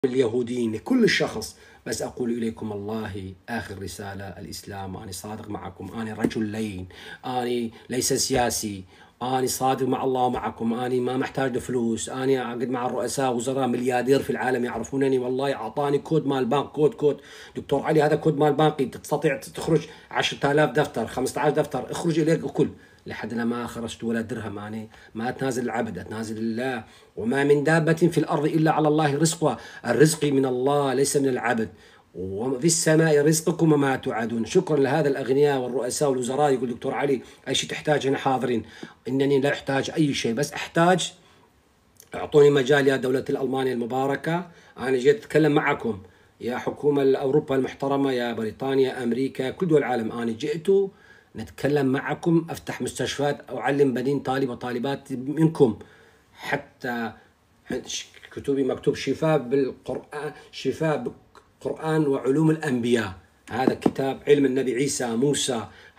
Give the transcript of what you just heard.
اليهوديين لكل شخص، بس أقول إليكم الله آخر رسالة الإسلام. أنا صادق معكم، أنا رجل لين، أنا ليس سياسي، أنا صادق مع الله ومعكم، أنا ما محتاج لفلوس، أنا أقعد مع الرؤساء وزراء ملياردير في العالم يعرفونني، والله أعطاني كود مال بنك، كود دكتور علي، هذا كود مال بنكي تستطيع تخرج 10,000 دفتر 15 دفتر، اخرج إليك وكل لحد ما خرجت ولا درهم. أنا ما أتنازل العبد، أتنازل لله. وما من دابة في الأرض إلا على الله رزقها، الرزق من الله ليس من العبد، وفي السماء رزقكم وما توعدون. شكرا لهذا الأغنياء والرؤساء والوزراء. يقول دكتور علي أي شيء تحتاج هنا حاضرين. إنني لا أحتاج أي شيء، بس أحتاج أعطوني مجال يا دولة الألمانيا المباركة. أنا جيت أتكلم معكم يا حكومة أوروبا المحترمة، يا بريطانيا، أمريكا، كل دول العالم. أنا جئت نتكلم معكم، أفتح مستشفيات، أعلم بنين طالب وطالبات منكم، حتى كتبي مكتوب شفاء بالقرآن، شفاء بالقرآن وعلوم الأنبياء. هذا كتاب علم النبي عيسى موسى،